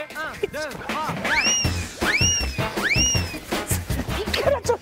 그렇죠.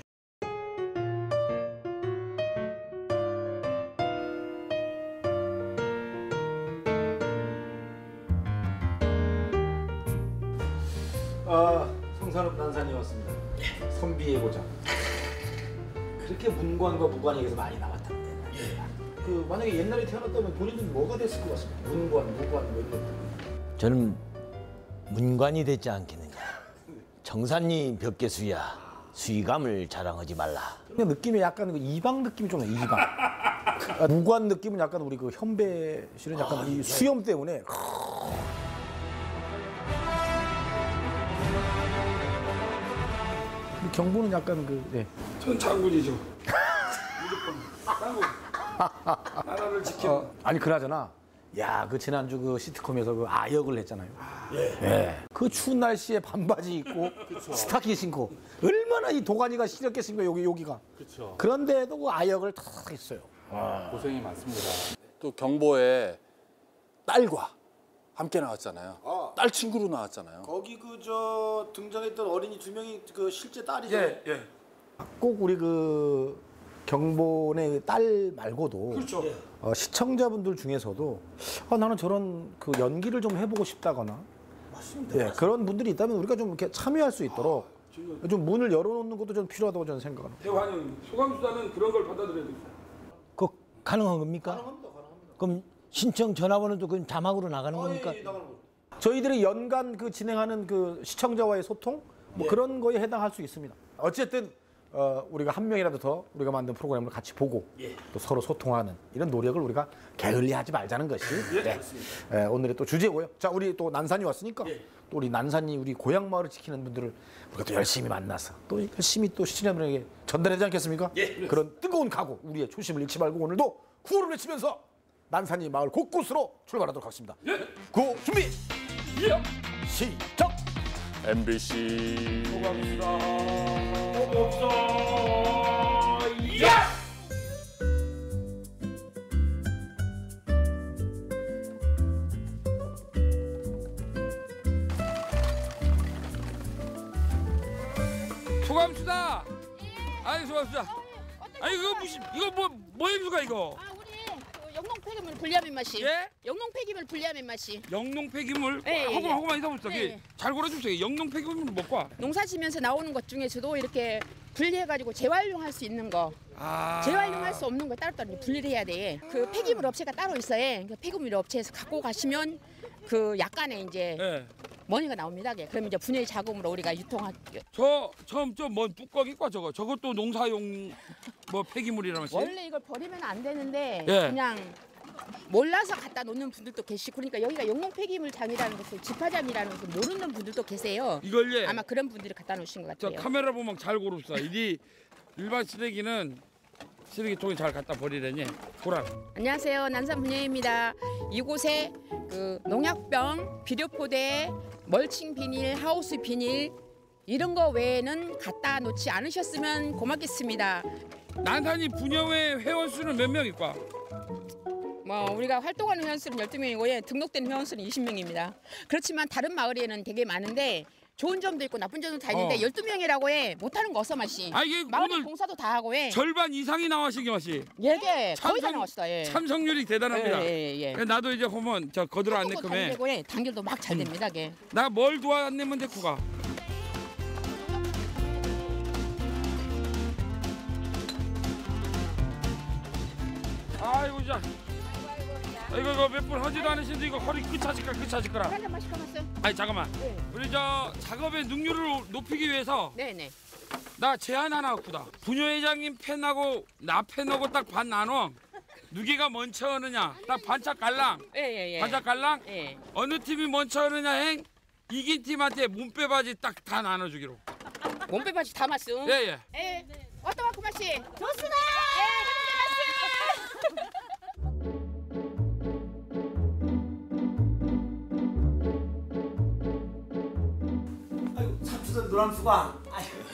성산읍 난산이 왔습니다. 선비의 고장. 그렇게 문관과 무관에게서 많이 나왔던데. 그 만약에 옛날에 태어났다면 본인은 뭐가 됐을 것 같습니다. 문관, 무관 뭐 이런 것들. 저는 문관이 됐지 않겠느냐. 정산리 벽계수야. 수의감을 자랑하지 말라. 근데 느낌이 약간 그 이방 느낌이 좀 나요. 이방. 무관 느낌은 약간 우리 그 현배 실은 약간 이 수염 때문에. 경보는 약간 그 네. 전 장군이죠. 무조건 장군. 나라를 지키는. 아니 그나저나 야 그 지난주 그 시트콤에서 그 아역을 했잖아요. 예. 그 추운 날씨에 반바지 입고 스타킹 신고 얼마나 이 도가니가 시렸겠습니까 여기가. 그렇죠. 그런데도 그 아역을 다 했어요. 고생이 많습니다. 또 경보에 딸과 함께 나왔잖아요. 딸 친구로 나왔잖아요. 거기 그 저 등장했던 어린이 두 명이 그 실제 딸이죠. 예. 꼭 우리 그 경본의 딸 말고도 그렇죠. 시청자분들 중에서도 나는 저런 그 연기를 좀 해보고 싶다거나 맞습니다. 예, 그런 분들이 있다면 우리가 좀 이렇게 참여할 수 있도록 좀 문을 열어놓는 것도 좀 필요하다고 저는 생각합니다. 대환영 소감수사는 그런 걸 받아들여야 됩니다. 그 가능한 겁니까? 가능합니다. 그럼 신청 전화번호도 그럼 자막으로 나가는 겁니까? 저희들이 연간 그 진행하는 그 시청자와의 소통 뭐 그런 거에 해당할 수 있습니다. 어쨌든 우리가 한 명이라도 더 우리가 만든 프로그램을 같이 보고 또 서로 소통하는 이런 노력을 우리가 게을리하지 말자는 것이 오늘의 또 주제고요. 자, 우리 또 난산이 왔으니까 또 우리 난산이 우리 고향 마을을 지키는 분들을 우리가 또 열심히 만나서 또 열심히 또 시청자분에게 전달하지 않겠습니까? 그런 뜨거운 각오, 우리의 초심을 잃지 말고 오늘도 구호를 외치면서 난산이 마을 곳곳으로 출발하도록 하겠습니다. 구호 준비! 시작! MBC 소감수다. 아니 소감수다. 아니 이거 무슨 이거 뭐 행수가 이거? 우리 영농 폐기물 불리함의 맛이. 예? 영농 폐기물 불리함의 맛이. 영농 폐기물. 예, 예, 하고만 있어보세요. 예. 잘 골라주세요. 영농 폐기물 먹고 와. 농사 지면서 나오는 것 중에서도 이렇게 분리해가지고 재활용할 수 있는 거, 재활용할 수 없는 거 따로따로 분리를 해야 돼. 그 폐기물 업체가 따로 있어요. 그 폐기물 업체에서 갖고 가시면 그 약간의 이제 예. 머니가 나옵니다. 그럼 이제 분해 자금으로 우리가 유통할. 저 처음 좀뭔 뚜껑이과 저것도 농사용 뭐 폐기물이라면서. 원래 이걸 버리면 안 되는데 예. 그냥 몰라서 갖다 놓는 분들도 계시고 그러니까 여기가 영농 폐기물장이라는 것을 집화장이라는 것을 모르는 분들도 계세요. 이걸 예. 아마 그런 분들이 갖다 놓으신 것 저 같아요. 카메라 보면 잘 고릅시다. 이 일반 쓰레기는 쓰레기통에 잘 갖다 버리려니 보라. 안녕하세요. 난산 분야입니다. 이곳에 그 농약병, 비료포대, 멀칭 비닐, 하우스 비닐 이런 거 외에는 갖다 놓지 않으셨으면 고맙겠습니다. 난산이 분여회 회원 수는 몇 명일까? 뭐 우리가 활동하는 회원수는 12명이고 예, 등록된 회원수는 20명입니다. 그렇지만 다른 마을에는 되게 많은데 좋은 점도 있고 나쁜 점도 다 있는데 12명이라고 해. 못하는 거 어서 마시. 아 이게 마을 오늘 봉사도 다 하고 해. 절반 이상이 나와시기 마시. 예게 거의 다 나왔어. 예. 참석률이 대단합니다. 예. 나도 이제 보면 저 거들어 안 내거매. 되고 해. 단결도 막 잘 됩니다. 게. 나 뭘 도와내면 데리고 가. 아이고 자. 이거 몇 분 하지도 않으신데 이거 허리 끝차질거라. 한잔 마시고 갔어. 아니 잠깐만. 네. 우리 저 작업의 능률을 높이기 위해서 네네. 나 제안 하나 갖고다. 부녀회장님 팬하고 나 팬하고 딱 반 나눠. 누기가 먼저 하느냐 딱 반짝 갈랑. 예. 반짝 갈랑. 예. 어느 팀이 먼저 하느냐 행 이긴 팀한테 몸빼 바지 딱 다 나눠주기로. 몸빼 바지 다 맞음. 예예. 예. 어떤 만큼 맛이? 좋습니다. 삼수던 노랑수가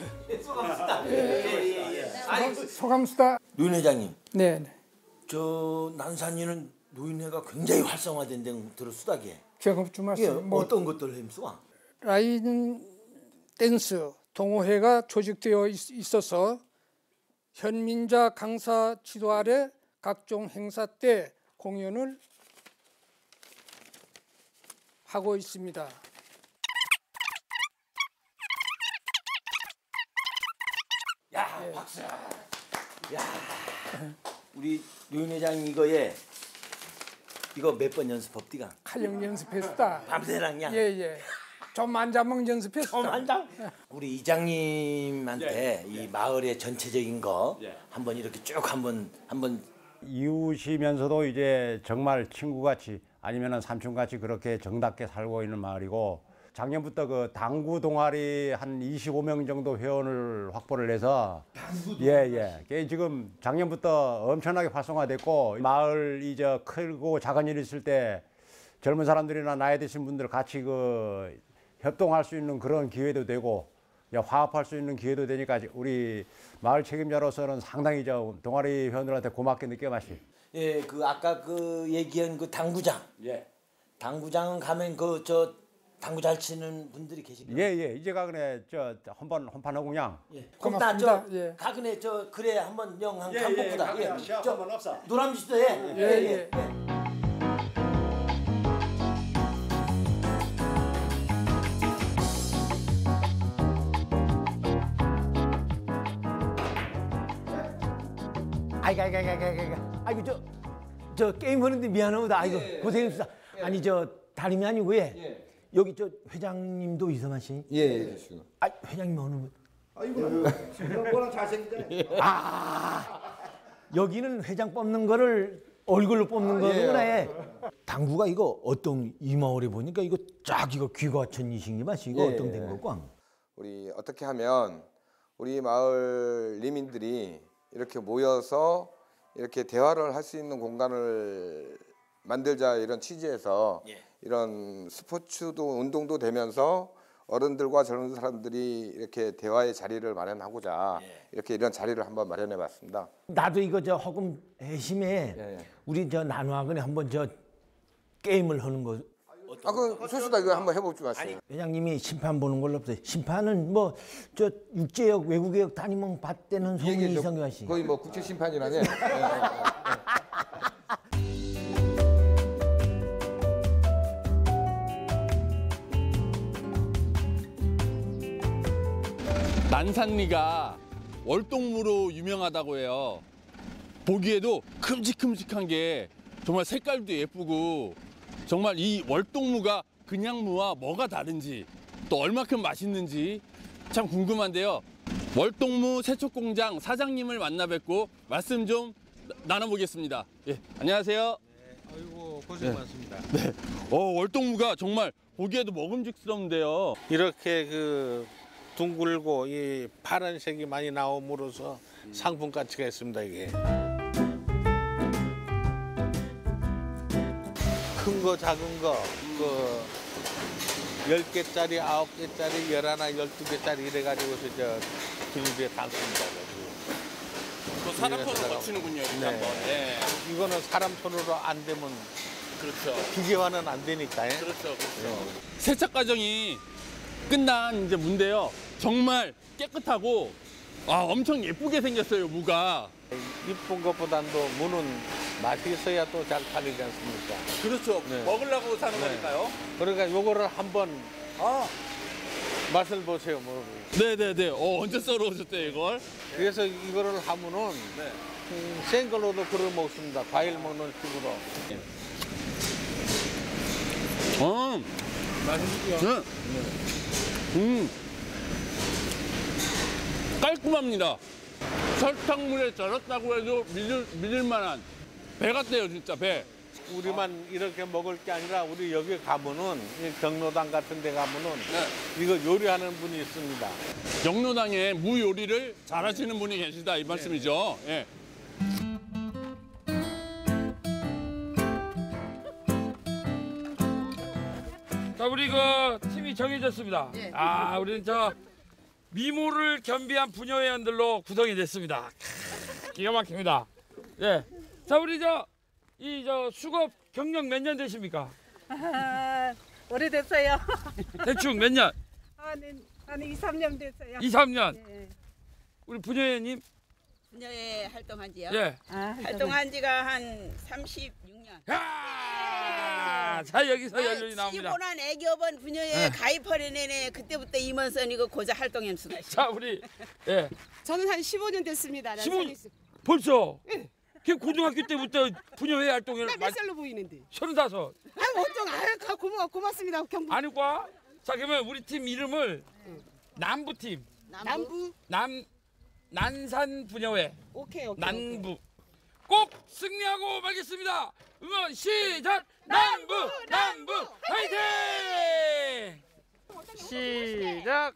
소감수다. 소감수다. 노인 회장님, 네. 저 난산이는 노인회가 굉장히 활성화된 데는 들었수다게. 경험 좀 예, 말씀. 뭐 어떤 것들 힘쓰와? 라인 댄스 동호회가 조직되어 있어서 현민자 강사 지도 아래 각종 행사 때 공연을 하고 있습니다. 야, 박수. 야, 우리 윤 회장 이거 몇 번 연습법디가? 칼령 연습했다. 밤새랑냐? 예예. 좀 만자먹 연습했어. 한장 우리 이장님한테 이 마을의 전체적인 거 한번 이렇게 쭉 한번 이웃이면서도 이제 정말 친구같이 아니면은 삼촌같이 그렇게 정답게 살고 있는 마을이고, 작년부터 그 당구 동아리 한 25명 정도 회원을 확보를 해서 그게 지금 작년부터 엄청나게 활성화됐고, 마을 이제 크고 작은 일 있을 때 젊은 사람들이나 나이 드신 분들 같이 그 협동할 수 있는 그런 기회도 되고 화합할 수 있는 기회도 되니까 우리 마을 책임자로서는 상당히 저 동아리 회원들한테 고맙게 느껴마시. 예, 그 아까 그 얘기한 그 당구장. 당구장 가면 그 저 당구 잘 치는 분들이 계시죠? 이제가 그래 저 혼판하고 그냥. 고맙습니다. 저 가근에 저 그래 한번 한 간복보다. 저 한번 없어. 노람지도 해. 예. 아이고 저 게임 하는데 미안합니다. 아이고 고생했습니다. 아니 저 다름이 아니고 여기 저 회장님도 이서만 씨. 아 회장님 어느 분? 워낙 잘생기잖아요. 여기는 회장 뽑는 거를 얼굴로 뽑는 거구나. 당구가 이거 어떤 이 마을에 보니까 이거 쫙 이거 귀가 천이신기 맛이 이거 어떤 된 거고? 우리 어떻게 하면 우리 마을 리민들이 이렇게 모여서 이렇게 대화를 할 수 있는 공간을 만들자, 이런 취지에서 이런 스포츠도 운동도 되면서 어른들과 젊은 사람들이 이렇게 대화의 자리를 마련하고자 이렇게 이런 자리를 한번 마련해 봤습니다. 나도 이거 저 허금 해심에 우리 저 나누학원에 한번 저 게임을 하는 거. 그 소수다 이거 한번 해보지 마세요. 회장님이 심판 보는 걸로 없어요. 심판은 뭐 저 육제역 외국역 다니면 받대는 소문이 이성규 씨. 거의 뭐 국제 심판이라네. 난산리가 월동무로 유명하다고 해요. 보기에도 큼직큼직한 게 정말 색깔도 예쁘고, 정말 이 월동무가 그냥 무와 뭐가 다른지 또 얼마큼 맛있는지 참 궁금한데요. 월동무 세척공장 사장님을 만나 뵙고 말씀 좀 나눠보겠습니다. 안녕하세요. 아이고 고생 많습니다. 월동무가 정말 보기에도 먹음직스러운데요. 이렇게 그 둥글고 이 파란색이 많이 나옴으로써 상품 가치가 있습니다. 이게 큰 거 작은 거 그 10개짜리 9개짜리 11, 12개짜리 이래가지고서 저 비닐비에 담습니다. 또 사람 손으로 거치는군요. 이렇게 한번. 이거는 사람 손으로 안 되면 그렇죠. 기계화는 안 되니까. 그렇죠. 세척 과정이 끝난 이제 무인데요. 정말 깨끗하고 엄청 예쁘게 생겼어요, 무가. 이쁜 것보다도 무는 맛이 있어야 또 잘 팔리지 않습니까? 그렇죠. 네. 먹으려고 사는 거니까요. 그러니까 요거를 한번 맛을 보세요. 뭐. 네네네. 언제 썰어 오셨대요, 이걸? 그래서 이거를 하면은 생 걸로도 그걸 먹습니다. 과일 먹는 식으로. 맛있죠? 깔끔합니다. 설탕물에 절였다고 해도 믿을 만한 배 같대요, 진짜 배. 우리만 이렇게 먹을 게 아니라 우리 여기 가면은 이 경로당 같은 데 가면은 이거 요리하는 분이 있습니다. 경로당에 무 요리를 잘하시는 분이 계시다 이 말씀이죠. 예. 자, 우리 그 팀이 정해졌습니다. 우리는 저 미모를 겸비한 부녀회원들로 구성이 됐습니다. 기가 막힙니다. 자, 우리 이 수급 경력 몇 년 되십니까? 오래됐어요. 대충 몇 년? 한 2, 3년 됐어요. 2, 3년. 예. 우리 부녀회님? 부녀회 활동한 지요? 예. 활동한 지가 한 36년. 야! 자, 여기서 연륜이 나옵니다. 15년 애교번 부녀회 네. 가입하는 애네 그때부터 임원선이고 고자 활동했습니다. 자, 우리 예. 저는 한 15년 됐습니다. 15년 벌써? 걔 고등학교 때부터 부녀회 활동을 몇 살로 보이는데? 35. 어쩜 고맙습니다. 경북. 아니과? 자, 그러면 우리 팀 이름을 남부팀. 남부. 난산 부녀회. 오케이. 남부. 꼭 승리하고 말겠습니다. 응원 시작. 남부 화이팅! 시작.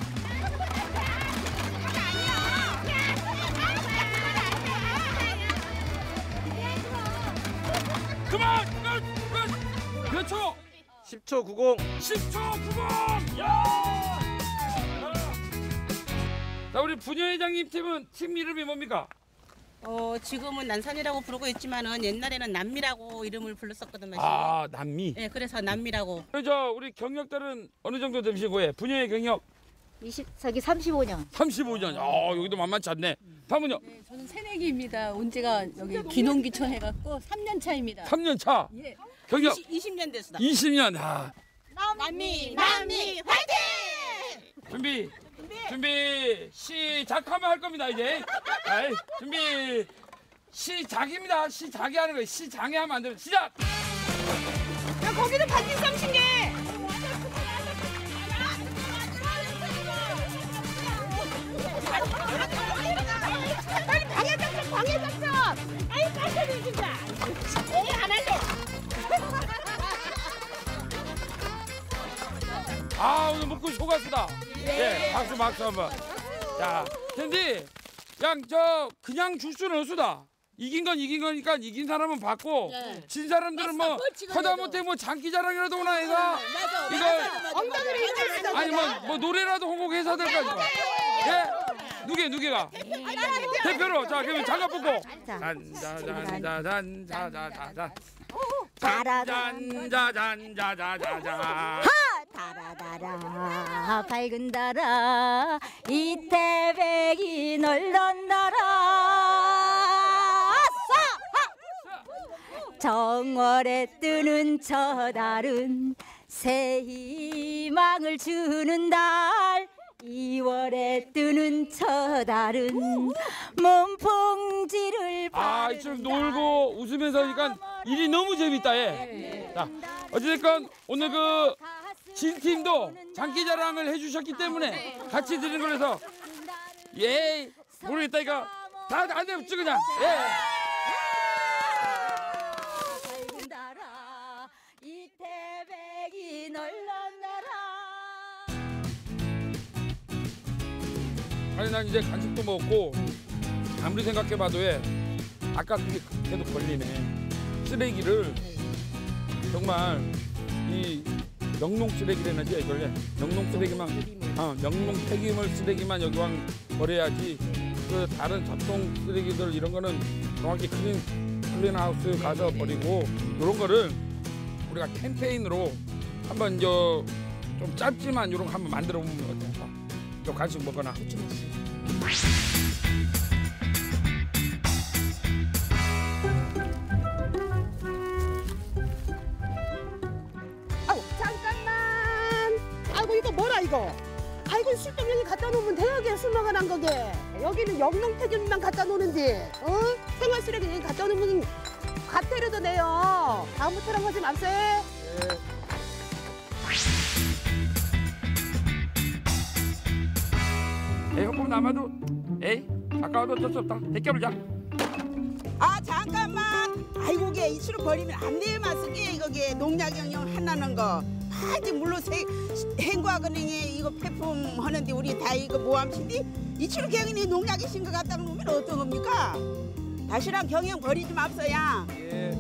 그만! 몇 초? 10초 90. 10초 90! 야! 자, 우리 부녀회장님 팀은 팀 이름이 뭡니까? 지금은 난산이라고 부르고 있지만은 옛날에는 남미라고 이름을 불렀었거든요. 아, 남미. 네, 그래서 남미라고. 우리 경력들은 어느 정도 되시고, 예, 부녀회 경력? 35년. 35년. 여기도 만만치 않네. 다음은요? 네, 저는 새내기입니다. 온 지가 여기 귀농귀촌 해갖고 3년 차입니다. 3년 차. 예. 경력 20년 됐습니다. 20년. 아. 남미 화이팅! 준비 시작하면 할 겁니다 이제. 아이, 준비 시작입니다. 시작이 하는 거예요. 시장에 하면 안 돼요. 시작. 야, 거기는 반지 30개. 빨리 방해 작전. 아이 깜짝이야 진짜. 안 할래. 오늘 먹고 속았습니다. 예, 박수 한번. 자, 근데 그냥 줄 수는 없수다. 이긴 거니까 이긴 사람은 받고 진 사람들은 뭐 하다못해 뭐 장기자랑이라도 오나 해서 이거 아니 뭐 노래라도 홍보해서 될 거 아니야. 예? 누구가 대표로. 자, 그러면 장갑 벗고 잔자잔자자자자 달아달아 밝은 달아 이태백이 널던달아 정월에 뜨는 저 달은 새 희망을 주는 달 2월에 뜨는 저 달은 몸풍지를 좀 놀고 웃으면서 하니까 일이 너무 재밌다. 예. 자, 어찌됐건 오늘 진 팀도 장기자랑을 해주셨기 때문에 같이 드리는 거라서 예 모르겠다 이거 다 안 되면 그냥 예. 이태백이 널던달아. 아니 난 이제 간식도 먹고 아무리 생각해봐도 아까 그게 계속 걸리네. 쓰레기를 정말 이 영농 쓰레기라는지 이걸 영농 쓰레기만 영농 폐기물 쓰레기만 여기만 버려야지 그 다른 잡동 쓰레기들 이런 거는 정확히 클린하우스 가서 버리고 이런 거를 우리가 캠페인으로 한번 좀 짧지만 이런 거 한번 만들어 보면 어떨까? 좀 간식 먹거나. 잠깐만. 아이고 이거 뭐라 이거? 아이고 술병 여기 갖다 놓으면 대역에 술 먹어난 거게. 여기는 영농 폐기물만 갖다 놓는데, 생활 쓰레기 여기 갖다 놓으면 과태료도 내요. 다음부터는 하지 맙세. 조금 남아도 아까워도 어쩔 수 없다. 데껴불자. 잠깐만. 아이고 게 이치로 버리면 안 돼요 마스게 이거게 농약 영양 하나는 거. 이제 물론 행과은행에 이거 폐품 하는데 우리 다 이거 모함신디 이치로 경영이 농약이 신거 갖다 놓으면 어떤 겁니까? 다시랑 경영 버리지 맙소야. 예.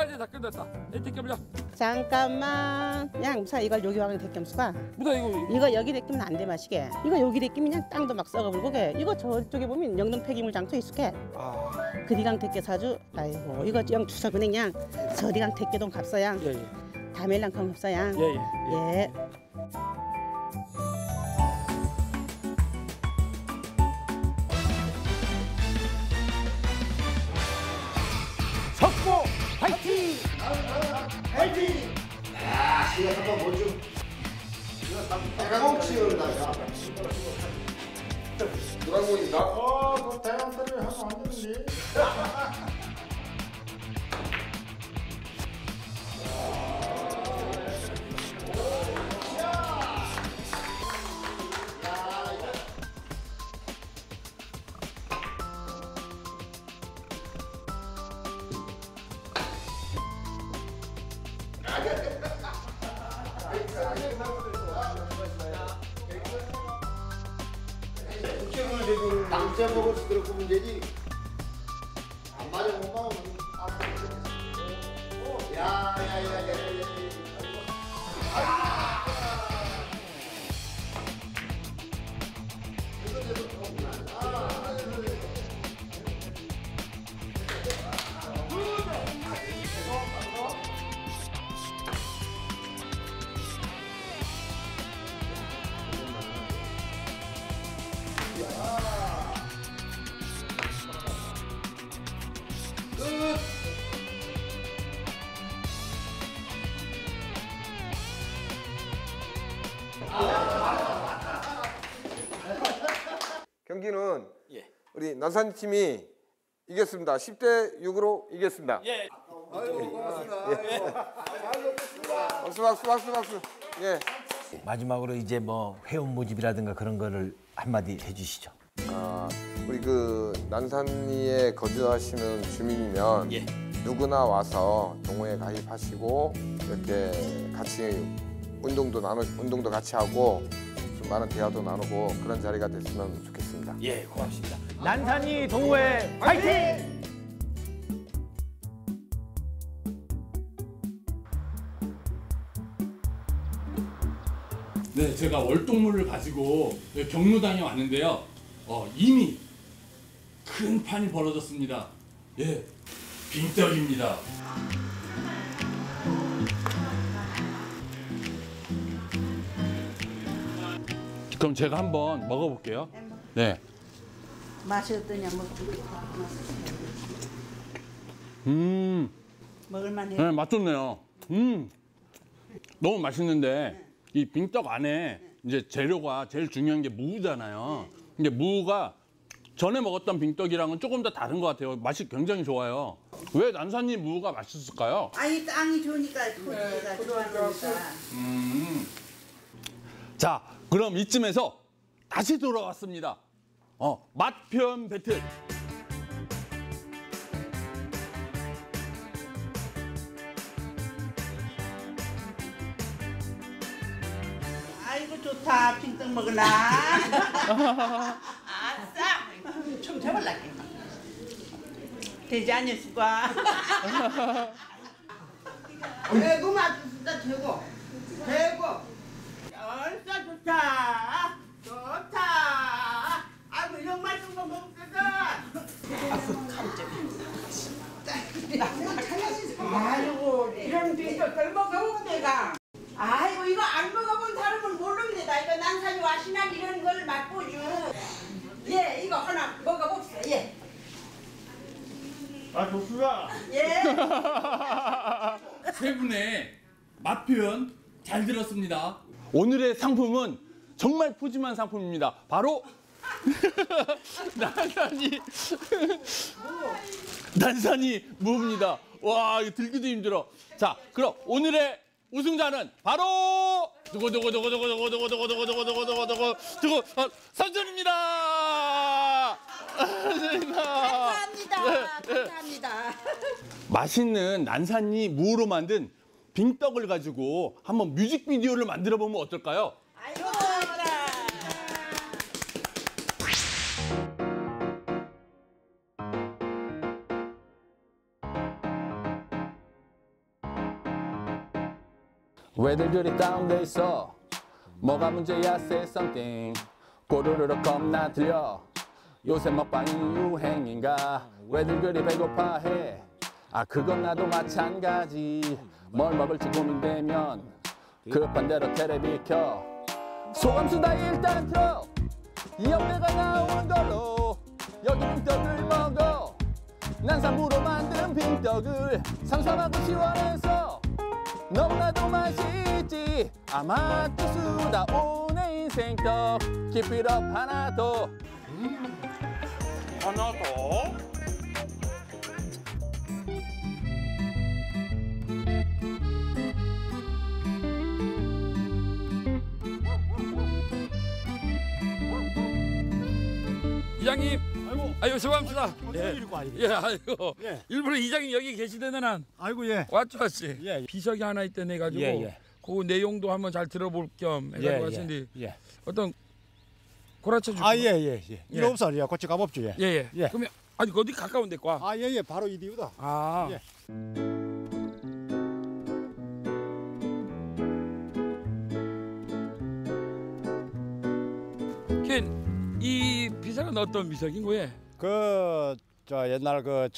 이제 다 끝났다. 이 택견보자. 잠깐만. 그냥 무사 이걸 여기 와서 대겸수가. 무사 이거 여기 대끼면 안 돼 마시게. 이거 여기 대끼면 그냥 땅도 막 썩어버리고 게. 이거 저쪽에 보면 영동 폐기물 장터 있을게. 그리강 대끼 사주. 아이고 이거 영 주사 그냥 저리강 대끼동 갑사양. 다멜랑 강갑사양. 예. 석고 화이팅! 화이팅! 야, 이거 한번 뭐 좀. 대강공 치우는다. 대강공인가? 그 대강살을 하면 안 되는데. 남자 먹을 수 그렇고 문제지. 안 맞아 못 먹으면 야야야야야. 경기는 우리 난산 팀이 이겼습니다. 10대 6으로 이겼습니다. 아이고 고맙습니다. 박수. 예. 마지막으로 이제 뭐 회원 모집이라든가 그런 거를 한마디 해주시죠. 우리 그 난산리에 거주하시는 주민이면 누구나 와서 동호회 가입하시고 이렇게 같이 운동도 같이 하고 좀 많은 대화도 나누고 그런 자리가 됐으면 좋겠습니다. 예, 고맙습니다. 난산리 동호회 화이팅! 네, 제가 월동물을 가지고 경로당에 왔는데요. 이미 큰 판이 벌어졌습니다. 예, 빙떡입니다. 그럼 제가 한번 먹어볼게요. 네. 맛이 어떠냐 먹어보겠다. 먹을만해. 네, 맛 좋네요. 너무 맛있는데 이 빙떡 안에 이제 재료가 제일 중요한 게 무잖아요. 근데 무가 전에 먹었던 빙떡이랑은 조금 더 다른 것 같아요. 맛이 굉장히 좋아요. 왜 난산리 무가 맛있을까요? 아니 땅이 좋으니까 토지가 좋아하니까. 자, 그럼 이쯤에서 다시 돌아왔습니다. 맛 표현 배틀. 아이고 좋다. 빙떡 먹으나. 아싸. 좀 잡을라게. 되지 않았을까? 대고 맛있다 대고. 얼싸 좋다. 아이고 이런 맛있는 거 먹었다. 아이고 이런 빙떡을 먹어본 내가. 아이고 이거 안 먹어본 사람은 모릅니다. 이거 난산이 와시나 이런 걸 맛보죠. 예, 이거 하나 먹어봅시다. 예. 좋습니다. 예. 세 분의 맛 표현 잘 들었습니다. 오늘의 상품은 정말 푸짐한 상품입니다. 바로 난산이 무입니다. 와, 이거 들기도 힘들어. 자, 그럼 오늘의 우승자는 바로 선전입니다. 감사합니다. 맛있는 난산리 무로 만든 빙떡을 가지고 한번 뮤직비디오를 만들어 보면 어떨까요? 왜들 그리 다운돼 있어? 뭐가 문제야? Say something. 꼬르르륵 겁나 들려. 요새 먹방이 유행인가? 왜들 그리 배고파해? 아 그건 나도 마찬가지. 뭘 먹을지 고민되면 급한 대로 텔레비 켜. 소감수다 일단 틀어. 이 옆에가 나온 걸로 여기 빙떡을 먹어. 난삼으로 만든 빙떡을 상상하고 시원해서 너무나도 맛있지. 아마도 수다 오네 인생떡. Keep it up 하나 더. 하나 더. 이장님, 아이고 수고합니다. 예, 예, 아이고 예. 일부러 이장님 여기 계시던 한 아이고 예. 왔지. 예. 비석이 하나 있던 해가지고 예. 그 내용도 한번 잘 들어볼 겸 해가지고 왔는데 예. 어떤 고라쳐 주고. 예. 일 없어, 야, 고치 값없죠, 예. 예. 그러면 아니 어디 가까운 데 과? 예, 바로 이 뒤우다. 아. 예. 이 비석은 어떤 비석인 거예요? 저 옛날 그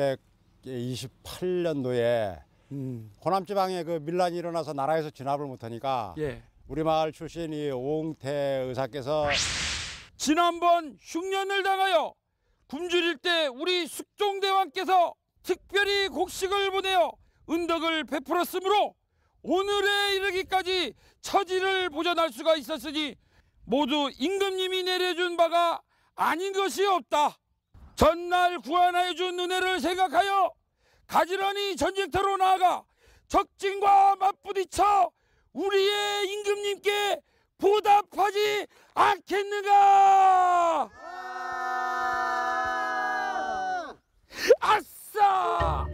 1728년도에 호남지방에 그 밀란이 일어나서 나라에서 진압을 못하니까 예. 우리 마을 출신 이 오웅태 의사께서 지난번 흉년을 당하여 굶주릴 때 우리 숙종대왕께서 특별히 곡식을 보내어 은덕을 베풀었으므로 오늘에 이르기까지 처지를 보존할 수가 있었으니 모두 임금님이 내려준 바가 아닌 것이 없다. 전날 구안하여 준 은혜를 생각하여 가지런히 전쟁터로 나아가 적진과 맞부딪혀 우리의 임금님께 보답하지 않겠는가? 아싸!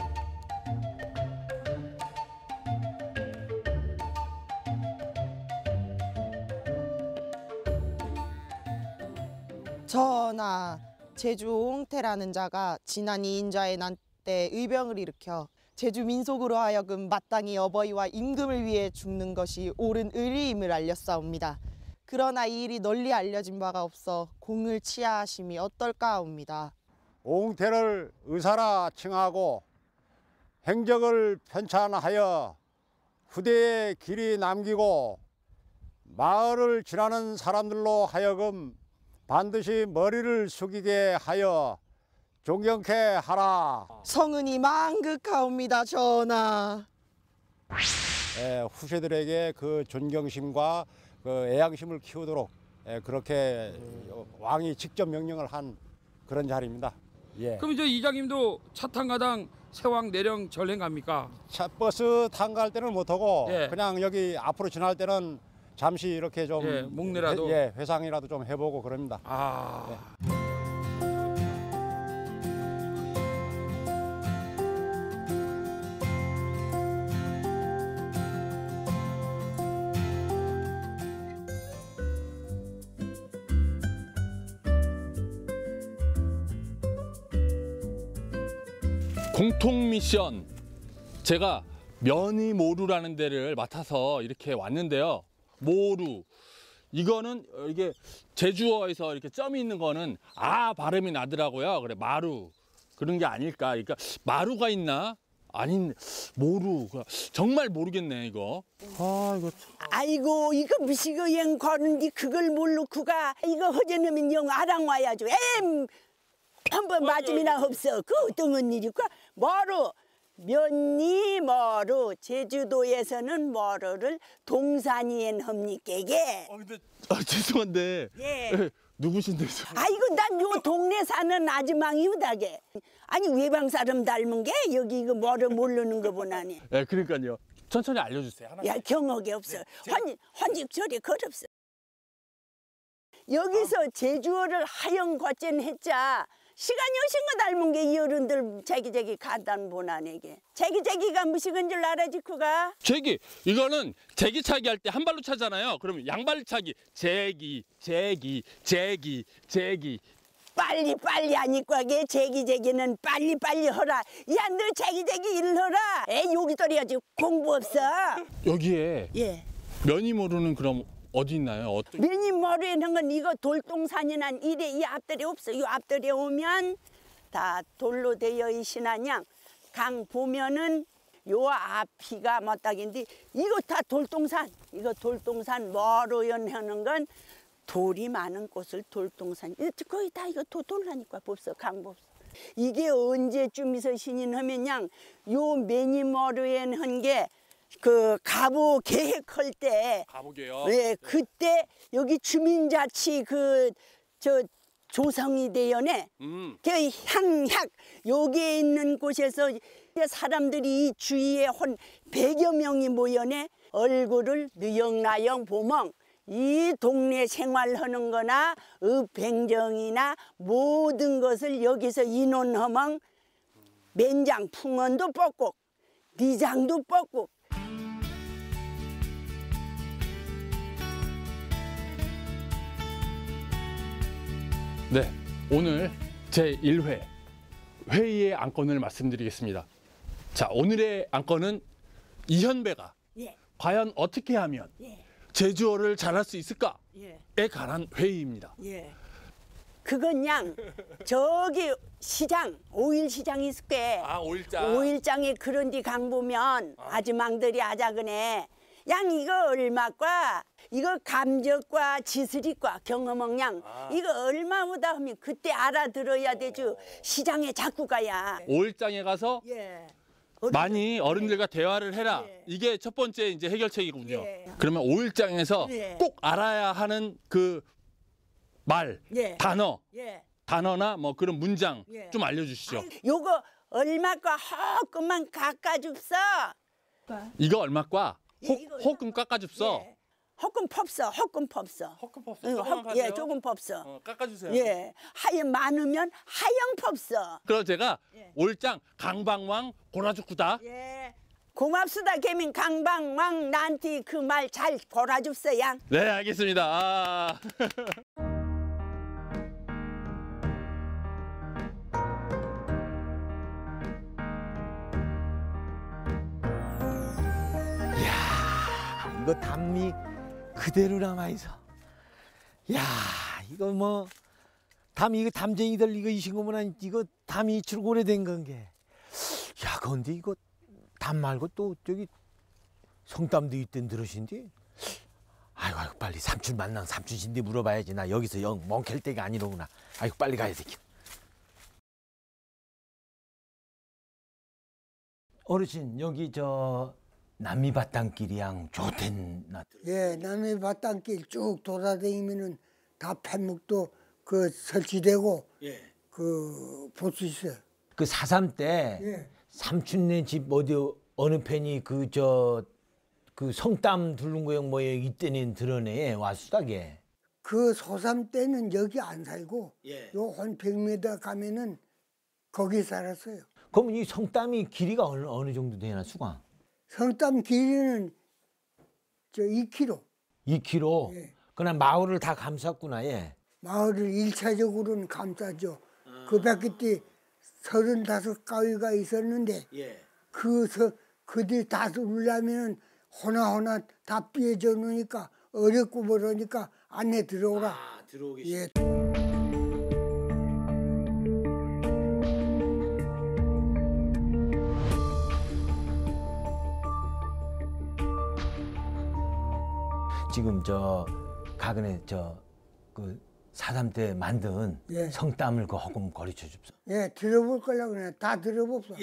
전하, 제주 오웅태라는 자가 지난 이인자의 난 때 의병을 일으켜 제주 민속으로 하여금 마땅히 어버이와 임금을 위해 죽는 것이 옳은 의리임을 알렸사옵니다. 그러나 이 일이 널리 알려진 바가 없어 공을 치하하심이 어떨까옵니다. 오웅태를 의사라 칭하고 행적을 편찬하여 후대에 길이 남기고 마을을 지나는 사람들로 하여금 반드시 머리를 숙이게 하여 존경케 하라. 성은이 망극하옵니다, 전하. 후세들에게 그 존경심과 그 애양심을 키우도록 그렇게 왕이 직접 명령을 한 그런 자리입니다. 예. 그럼 저 이장님도 차탄가당 세왕 내령 전행 갑니까? 차 버스 탄 갈 때는 못하고 예. 그냥 여기 앞으로 지날 때는 잠시 이렇게 좀 목내라도 회상이라도 좀 해보고 그럽니다. 공통 미션. 제가 면이모루라는 데를 맡아서 이렇게 왔는데요. 모루. 이거는 이게 제주어에서 이렇게 점이 있는 거는 아 발음이 나더라고요. 그래 마루 그런 게 아닐까. 그러니까 마루가 있나? 아닌 모루. 정말 모르겠네 이거. 아이고 이거 무시고 영 거는데 그걸 모르고 가. 이거 허전하면 영 아랑 와야죠. 한번 맞음이나 없어. 그 어떤 일일까? 머루 면이 머루. 제주도에서는 머루를 동산이엔 합니까게. 죄송한데 누구신데? 아이고 난 요 동네 사는 아주망이우다게. 아니 외방 사람 닮은 게 여기 이거 머루 모르는 거 보나니. 네, 그러니까요. 천천히 알려주세요. 하나. 야 경억이 없어. 환직 저리 걸없어. 여기서 제주어를 하영 과전 했자. 시간이 오신 거 닮은 게 이 어른들 자기 간단 보나내게. 자기가 무식한 줄 알아지쿠가. 제기 이거는 제기차기 할 때 한 발로 차잖아요. 그러면 양발 차기 제기. 빨리 하니까 게 제기제기는 빨리 허라. 야, 너 제기제기 일 해라. 여기 떨이야 지금 공부 없어. 여기에 예. 면이 모르는 그럼 어디 있나요? 면이 모르는 건 이거 돌동산이나 이래 이 앞들이 없어. 이 앞들에 오면 다 돌로 되어 있으나냥 강 보면은 요 앞이가 뭐딱인데 이거 다 돌동산. 이거 돌동산 뭐로연 하는 건 돌이 많은 곳을 돌동산. 거의 다 이거 돌라니까 법서 강법서. 이게 언제쯤에서 신인하면양 요 매니머르엔 한 게 그 가부 계획할 때. 가보게요. 네, 그때 여기 주민자치 그 저 조성이 되연에 그 향약 여기에 있는 곳에서 사람들이 이 주위에 한 100여 명이 모여내 얼굴을 느영나영 보멍 이 동네 생활하는 거나 읍행정이나 모든 것을 여기서 인원하멍 맨장 풍원도 뽑고 리장도 뽑고. 네, 오늘 제1회 회의의 안건을 말씀드리겠습니다. 자, 오늘의 안건은 이현배가 과연 어떻게 하면 제주어를 잘할 수 있을까에 관한 회의입니다. 그건 양 저기 시장 5일 시장이 있을 게 5일장에 그런 데 강 보면 아주망들이 아자그네 양 이거 얼마과 이거 감적과 지스리과 경험형 이거 얼마보다 하면 그때 알아들어야 되죠. 시장에 자꾸 가야 5일장에 가서 많이 어른들과 대화를 해라. 이게 첫 번째 이제 해결책이군요. 그러면 5일장에서 꼭 알아야 하는 그 말, 단어나 뭐 그런 문장 좀 알려주시죠. 요거 얼마과 허금만 깎아줍서. 이거 얼마과 호금 깎아줍서. 허금 펍서. 허금 펍서. 예, 조금 펍서. 깎아주세요. 예, 하얀 많으면 하영 펍서. 그럼 제가 5일장 강방왕 고라죽구다. 고맙수다 개민 강방왕 나한테 그 말 잘 골아줍서 양. 네, 알겠습니다. 이거 담이 그대로 남아있어. 야, 이거 뭐 담이 이거 담쟁이들 이거 이신 거면 이거 담이 이치로 오래된 건게. 야, 근데 이거 담 말고 또 저기 성담도 있던 들으신디? 아이고 빨리 삼촌 만난 삼촌신데 물어봐야지. 나 여기서 영 멍캘 때가 아니로구나. 아이고 빨리 가야 되겠. 어르신 여기 저 남이바땅길이양 좋댄나. 예, 남이바땅길 쭉 돌아다니면은 다 팻목도 그 설치되고 그 볼 수 있어요. 그 4.3 때 삼촌네 집 어디 어느 팬이 그 성담 둘lun거형 뭐에 이때는 드러내 와수다게. 그 소삼 때는 여기 안 살고 요 한 100m 가면은 거기 살았어요. 그럼 이 성담이 길이가 어느 정도 되나 수강? 성담 길이는 저 2km. 2km? 그냥 마을을 다 감쌌구나. 마을을 1차적으로는 감싸죠. 그 밖에 35가위가 있었는데 그들 다 울려면 하나하나 다 삐어져 놓으니까 어렵고 그러니까 안에 들어오라. 들어오기 지금 저 가근에 그 4.3 때 만든 성담을 그 허금 가르쳐 줍소. 예, 들어볼 거려고 그래. 다 들어봅소.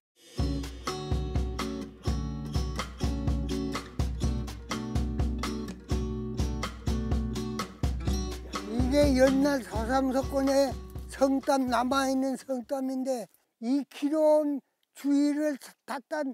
이게 옛날 서삼석권에 성담 남아있는 성담인데 2km 주위를 탔단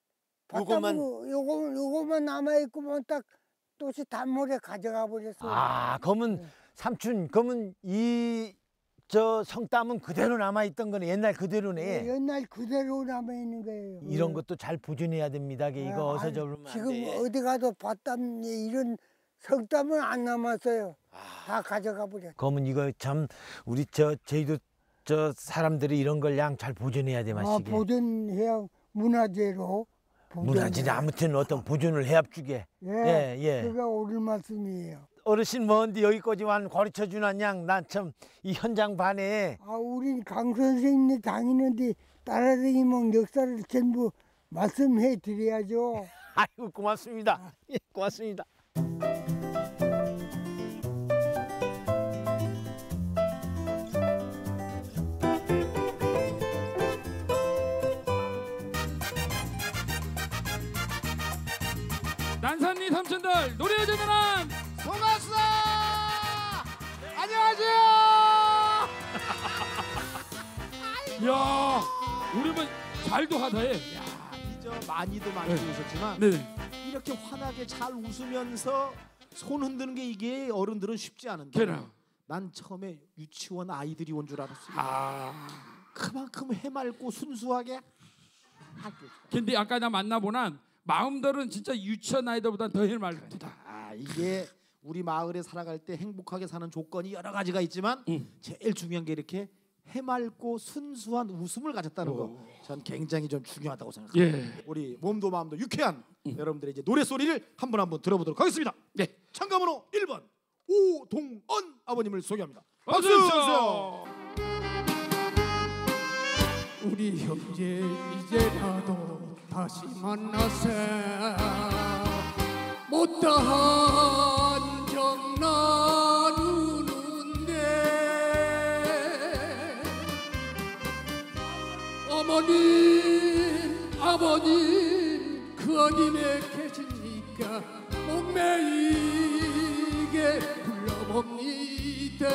요거만 남아있고 딱 또시 단물에 가져가 버렸어요. 아, 그러면 삼촌, 그러면 이 성담은 그대로 남아있던 거네. 옛날 그대로네. 옛날 그대로 남아있는 거예요. 이런 것도 잘 보존해야 됩니다. 이거 어서 접으면 안 지금 돼. 어디 가도 밭담 이런 석 달은 안 남았어요. 다 가져가 버려. 그러면 이거 참 우리 제주도 사람들이 이런 걸 양 잘 보존해야 돼 마시게. 보존해야 문화재로. 문화재 아무튼 어떤 보존을 해야 주게. 예. 그가 옳은 말씀이에요. 어르신 뭔데 여기까지만 가르쳐 주는 양 난 참 이 현장 반에. 우린 강 선생님이 다니는데 따라다니면 역사를 전부 말씀해 드려야죠. 아이고 고맙습니다. 예, 고맙습니다. 난산리 삼촌들 노래 여자들은 반갑습니다. 안녕하세요. 야, 우리만 잘도 하다해. 이제 많이도 오셨지만 이렇게 환하게 잘 웃으면서 손 흔드는 게 이게 어른들은 쉽지 않은데. 난 처음에 유치원 아이들이 온 줄 알았어요. 그만큼 해맑고 순수하게. 근데 아까 나 만나보난 마음들은 진짜 유치원 아이들보다 더 해맑다. 이게 우리 마을에 살아갈 때 행복하게 사는 조건이 여러 가지가 있지만 제일 중요한 게 이렇게 해맑고 순수한 웃음을 가졌다는 거, 전 굉장히 좀 중요하다고 생각합니다. 우리 몸도 마음도 유쾌한 여러분들의 이제 노래 소리를 한 번 주들어보도록 하겠습니다. 참가번호 1번 오동언 아버님을 소개합니다. 박수 주세요. 우리 형제 이제라도 다시 만나세 못다한 정 나누는데 어머님 아버님 그 어디에 계십니까 목매이게 불러봅니다.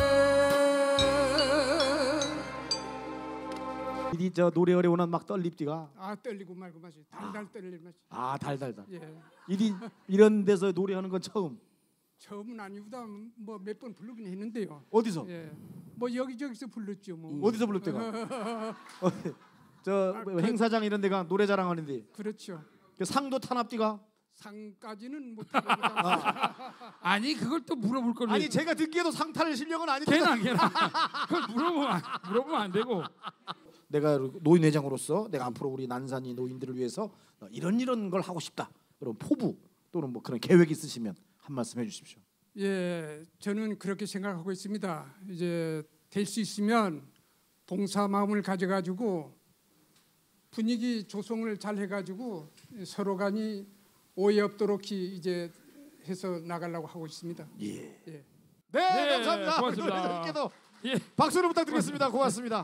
이 저 노래열에 오는 막 떨립디가. 떨리고 말고 마시 달달 떨릴 맛이. 달달달. 예. 이런 데서 노래하는 건 처음은 아니보다 뭐 몇 번 부르긴 했는데요. 어디서? 예. 뭐 여기저기서 불렀죠 뭐. 어디서 부를 때가? 행사장 이런 데가 노래 자랑하는데. 그렇죠. 그 상도 타납디가? 상까지는 못 하고. 아니 그걸 또 물어볼 걸. 아니 제가 듣기에도 상 탈 실력은 아닌데. 걔나. 그걸 물어보면 안 되고. 내가 노인회장으로서 내가 앞으로 우리 난산이 노인들을 위해서 이런 걸 하고 싶다. 그럼 포부 또는 뭐 그런 계획 있으시면 한 말씀 해주십시오. 예, 저는 그렇게 생각하고 있습니다. 이제 될 수 있으면 봉사 마음을 가져가지고 분위기 조성을 잘 해가지고 서로 간이 오해 없도록 이제 해서 나가려고 하고 있습니다. 예. 예. 네, 감사합니다. 고맙습니다. 예. 박수를 부탁드리겠습니다. 고맙습니다.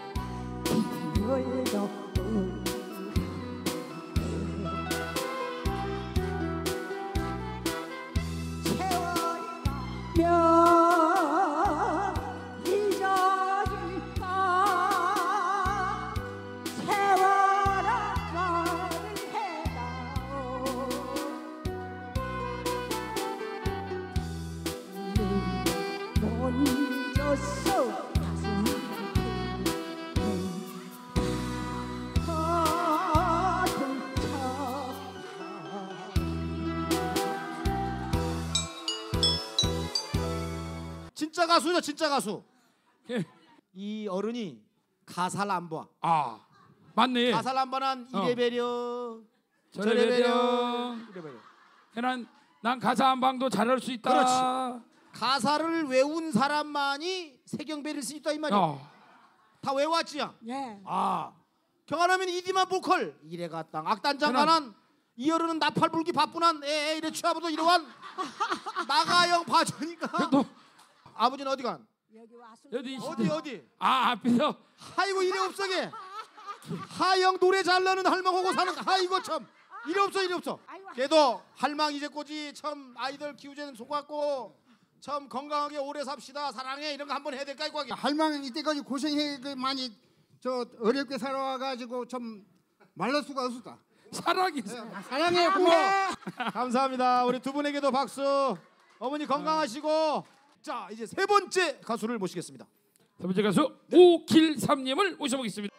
진짜 가수죠, 진짜 가수. 이 어른이 가사를 안 봐. 맞네. 가사를 안 봐난 이래 배려 저래 배려. 난 가사 한 방도 잘할 수 있다. 그렇지. 가사를 외운 사람만이 세경배를 수 있다 이 말이야. 다 외웠지야. 네. 경하라면 이디만 보컬 이래가 땅 악단장 가난 이 어른은 나팔 불기 바쁘난 애 이래 취하보도 이러한 나가영 봐주니까. 아버지는 어디 간? 어디? 앞에서. 아이고 이래 없어게. 하영 노래 잘 나는 할망하고 사는 아이고 참 이래 없어. 걔도 할망 이제꼬지 참 아이들 키우자는 속았고 참 건강하게 오래 삽시다 사랑해 이런 거 한번 해야 될까 이거. 할망 이때까지 고생해 많이 어렵게 살아와가지고 좀 말릴 수가 없었다. 사랑해 고마워. 감사합니다. 우리 두 분에게도 박수. 어머니 건강하시고. 자 이제 세 번째 가수를 모시겠습니다. 세 번째 가수 오길삼님을 모셔보겠습니다.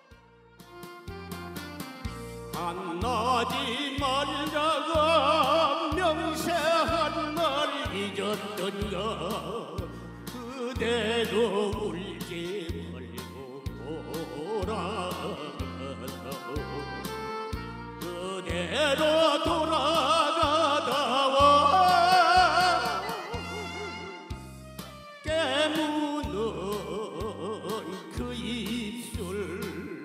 한낮이 멀다가 명세 한날 울었던가 그대도 울지 말고 돌아가서 그대로 돌아가다와 깨무는 그 입술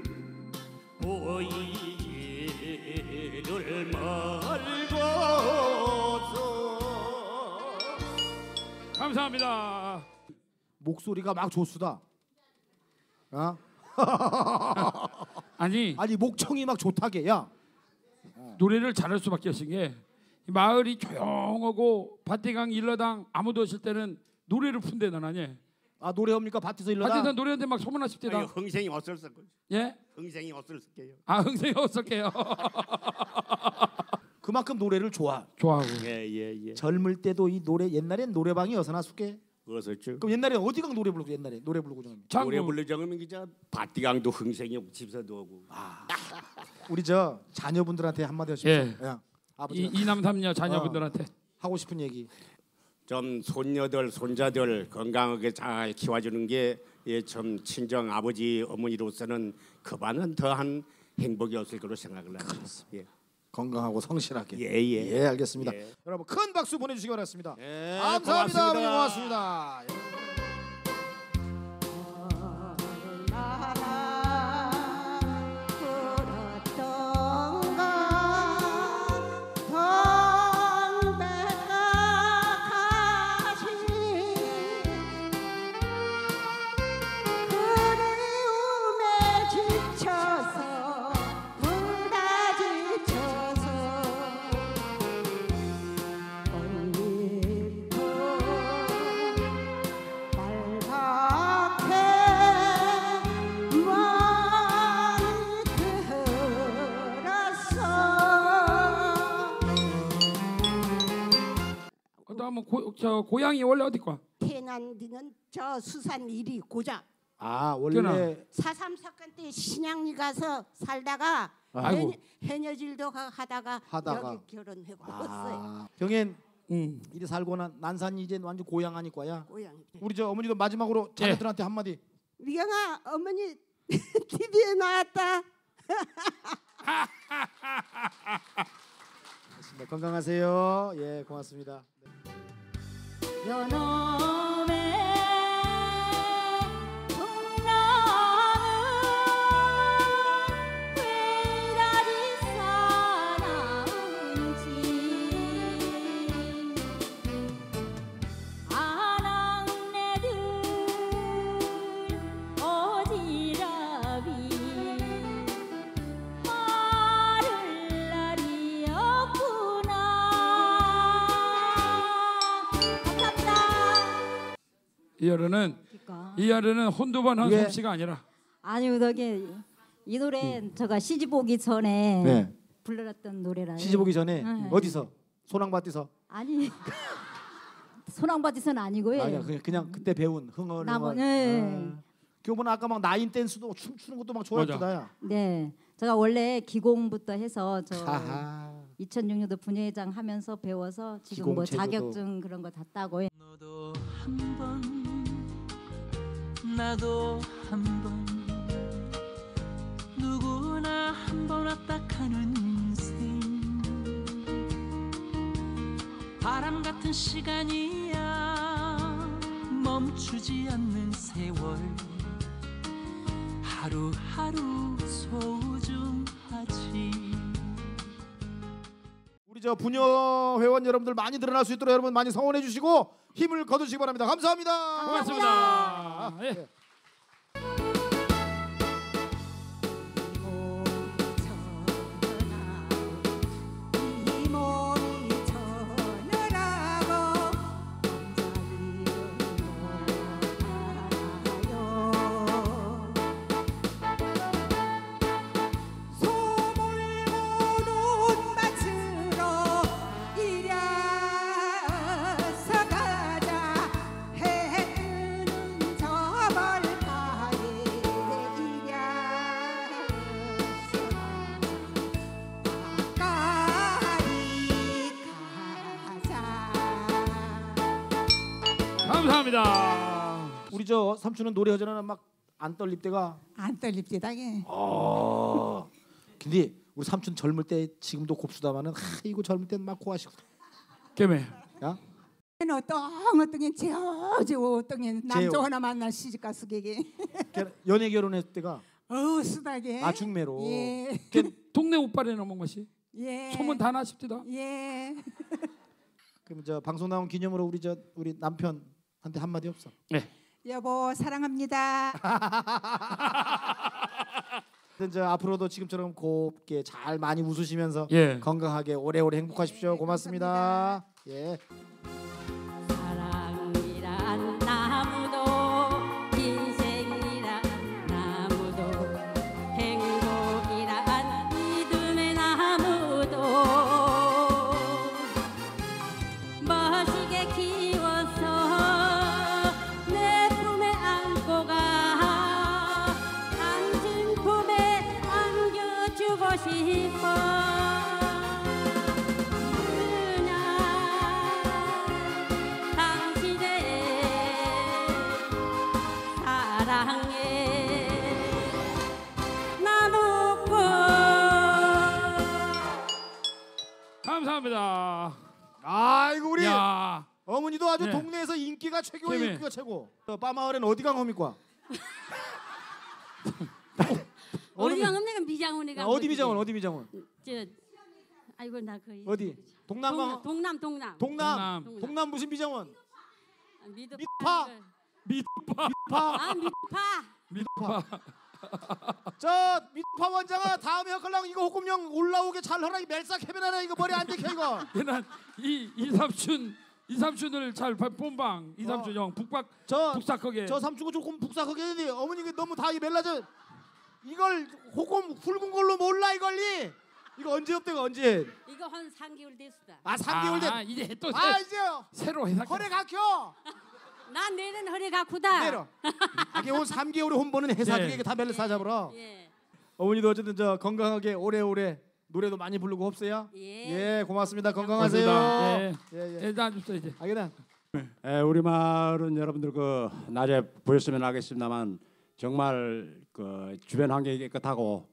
보이지를 말고서. 감사합니다. 목소리가 막 좋수다. 어? 아니 목청이 막 좋다게. 야. 노래를 잘할 수밖에 없는 게 마을이 조용하고 밭대강 일러당 아무도 없을 때는 노래를 푼대 나나니. 아 노래합니까 밭에서 일러당? 밭에서 노래하는데 막 소문났을 때다. 흥생이 어쩔 거지. 예? 흥생이 어쩔 게요. 아 흥생이 어쩔게요. 그만큼 노래를 좋아하고. 예. 젊을 때도 이 노래 옛날엔 노래방이 어서나 숙게. 그렇죠. 그럼 옛날에 어디 강 노래 부르고 옛날에 노래 부르고 좀. 노래 부르자면 기자 밭디강도 흥생이 집사도 하고. 우리 저 자녀분들한테 한마디 하십시오. 예. 아버지 이남 삼녀 자녀분들한테 하고 싶은 얘기. 좀 손녀들 손자들 건강하게 잘 키워주는 게 참 친정 아버지 어머니로서는 그만은 더한 행복이었을 거로 생각을 합니다. 예. 건강하고 성실하게. 예. 알겠습니다. 예. 여러분 큰 박수 보내주시기 바랍니다. 예, 감사합니다. 고맙습니다. 고맙습니다. 고향이 원래 어디과? 태난디는 저 수산 일이 고장. 아 원래 4.3 사건 때 신양리 가서 살다가 해녀질도 하다가 여기 결혼하고 왔어요. 경엔 이리 살고 난산이 이제 완전 고향 아니까야. 고향. 우리 저 어머니도 마지막으로 자녀들한테 한마디. 미경아 어머니 TV에 나왔다. 건강하세요. 예 고맙습니다. 연놈의 풍랑은 왜다리 사나운지 아낙네들 어지럽이 말을 날이 없구나. 이 노래는 혼두번 한솜 씨가 아니라 아니 저기 이 노래 제가 시집 오기 전에 불러놨던 노래라. 시집 오기 전에 어디서? 소낭밭에서? 아니 소낭밭에서는 아니고요. 아니야 그냥 그때 배운 흥얼. 교보는 아까 막 나인 댄스도 춤추는 것도 막 좋아했다야. 네, 제가 원래 기공부터 해서 저 2006년도 분회장 하면서 배워서 지금 뭐 자격증 그런 거 다 따고. 너도 한번 나도 한번 누구나 한번 왔다 가는 인생 바람 같은 시간이야 멈추지 않는 세월 하루하루 소중하지. 우리 저 부녀 회원 여러분들 많이 늘어날 수 있도록 여러분 많이 성원해 주시고 힘을 거두시기 바랍니다. 감사합니다. 고맙습니다. 예. 이려서 가자 해 뜨는 저 멀리 감사합니다. 우리 저 삼촌은 노래 하잖아 막 안 떨릴 때가. 안 떨립디다게. 근데 우리 삼촌 젊을 때 지금도 곱수다마는 이거 젊을 때는 막 고하시고. 깨매. 야? 어떤 게 제어지고 어떤 게 남자 하나 만나 시집 가서 게게. 연애 결혼했을 때가. 쓰다게. 중매로. 예. 동네 오빠래나 먹은 것이. 예. 소문 다 나십니다. 예. 그럼 저 방송 나온 기념으로 우리 남편한테 한마디 없어? 네. 여보 사랑합니다. 이제 앞으로도 지금처럼 곱게 잘 많이 웃으시면서 예. 건강하게 오래오래 행복하십시오. 고맙습니다. 예. 사랑이란 나무도 인생이란 나무도 행복이란 믿음의 나무도 멋지게 키워서 내 품에 안고 가 당신 품에 안겨주고 싶어. 감사합니다. 아이고 우리 야. 어머니도 아주 네. 동네에서 인기가 최고의 재미. 인기가 최고. 빠마을엔 어디 간 겁니까? 어디가 없네가 미장원이가. 어디 미장원? 어디 미장원? 아이고 나 그 어디? 동남. 동남 무슨 미장원? 미드파. 미드파. 미드파. 저 미드파 원장아 다음에 헛걸랑 이거 호금령 올라오게 잘 하라. 이 멜삭 해변하라 이거 머리 안 대켜 이거. 난 이삼촌을 잘 본방 이삼촌 형 북삭하게. 저 삼촌은 조금 북삭하게 했는데 어머니가 너무 다 이 멜라저 이걸 호금 굵은 걸로 몰라 이걸리. 이거 언제 업대가 언제? 이거 한 3개월 됐어. 3개월 됐. 이제 또 이제 새로 해서 허리 각혀. 난 내는 허리가 아프다. 내려. 이게 온 3개월에 혼보는 회사들에게 다 멜라 사잡으러. 어머니도 어쨌든 저 건강하게 오래오래 노래도 많이 부르고 없어요? 예, 고맙습니다. 건강하세요. 예. 나 줍시다 이제. 아기다. 우리 마을은 여러분들 그 낮에 보였으면 하겠습니다만 정말 그 주변 환경이 깨끗하고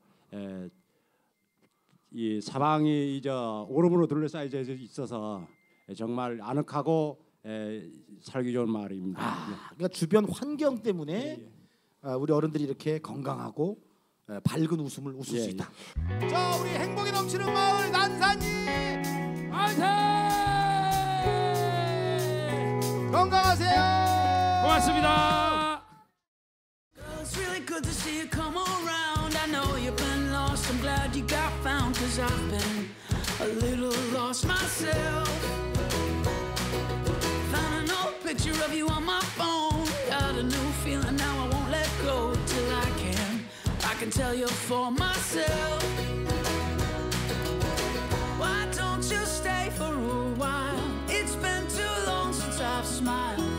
이 사방이 이제 오름으로 둘러싸여 있어서 정말 아늑하고 살기 좋은 마을입니다. 그러니까 주변 환경 때문에 우리 어른들이 이렇게 건강하고 밝은 웃음을 웃을 수 있다. 자, 우리 행복이 넘치는 마을 난산이 화이팅! 건강하세요. 고맙습니다. It's really good to see you come around. I know you've been lost. I'm glad you got found. 'Cause I've been a little lost myself. Found an old picture of you on my phone. Got a new feeling now I won't let go till I can tell you for myself. Why don't you stay for a while? It's been too long since I've smiled.